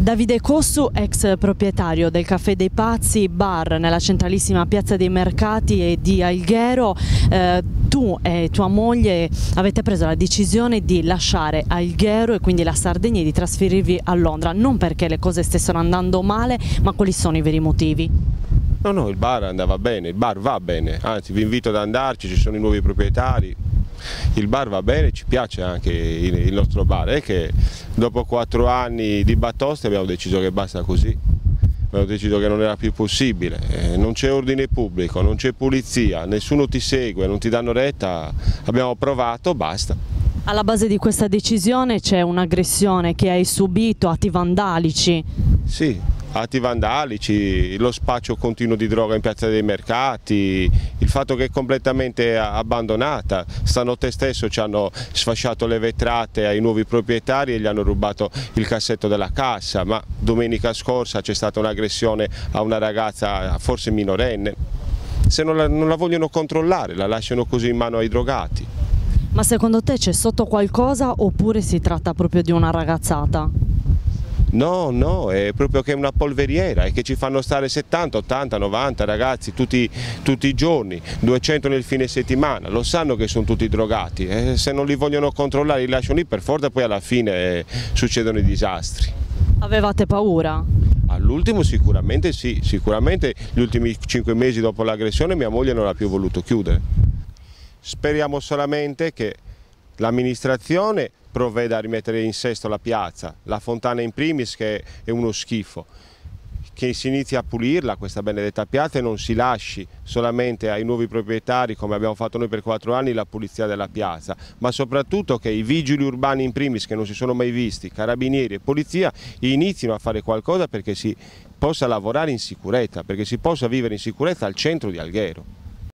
Davide Cossu, ex proprietario del Caffè dei Pazzi, bar nella centralissima piazza dei Mercati e di Alghero, tu e tua moglie avete preso la decisione di lasciare Alghero e quindi la Sardegna e di trasferirvi a Londra, non perché le cose stessero andando male, ma quali sono i veri motivi? No, il bar andava bene, il bar va bene, anzi vi invito ad andarci, ci sono i nuovi proprietari, il bar va bene, ci piace anche il nostro bar, è che dopo 4 anni di batoste abbiamo deciso che basta così, abbiamo deciso che non era più possibile, non c'è ordine pubblico, non c'è pulizia, nessuno ti segue, non ti danno retta, abbiamo provato, basta. Alla base di questa decisione c'è un'aggressione che hai subito, atti vandalici? Sì, atti vandalici, lo spaccio continuo di droga in piazza dei Mercati, il fatto che è completamente abbandonata. Stanotte stesso ci hanno sfasciato le vetrate ai nuovi proprietari e gli hanno rubato il cassetto della cassa, ma domenica scorsa c'è stata un'aggressione a una ragazza forse minorenne. Se non la vogliono controllare, la lasciano così in mano ai drogati. Ma secondo te c'è sotto qualcosa oppure si tratta proprio di una ragazzata? No, è proprio che è una polveriera e che ci fanno stare 70, 80, 90 ragazzi tutti i giorni, 200 nel fine settimana, lo sanno che sono tutti drogati, se non li vogliono controllare li lasciano lì per forza, poi alla fine succedono i disastri. Avevate paura? All'ultimo sicuramente sì, sicuramente gli ultimi 5 mesi dopo l'aggressione mia moglie non ha più voluto chiudere. Speriamo solamente che l'amministrazione provveda a rimettere in sesto la piazza, la fontana in primis che è uno schifo, che si inizi a pulirla questa benedetta piazza e non si lasci solamente ai nuovi proprietari, come abbiamo fatto noi per 4 anni, la pulizia della piazza, ma soprattutto che i vigili urbani in primis, che non si sono mai visti, carabinieri e polizia, inizino a fare qualcosa perché si possa lavorare in sicurezza, perché si possa vivere in sicurezza al centro di Alghero.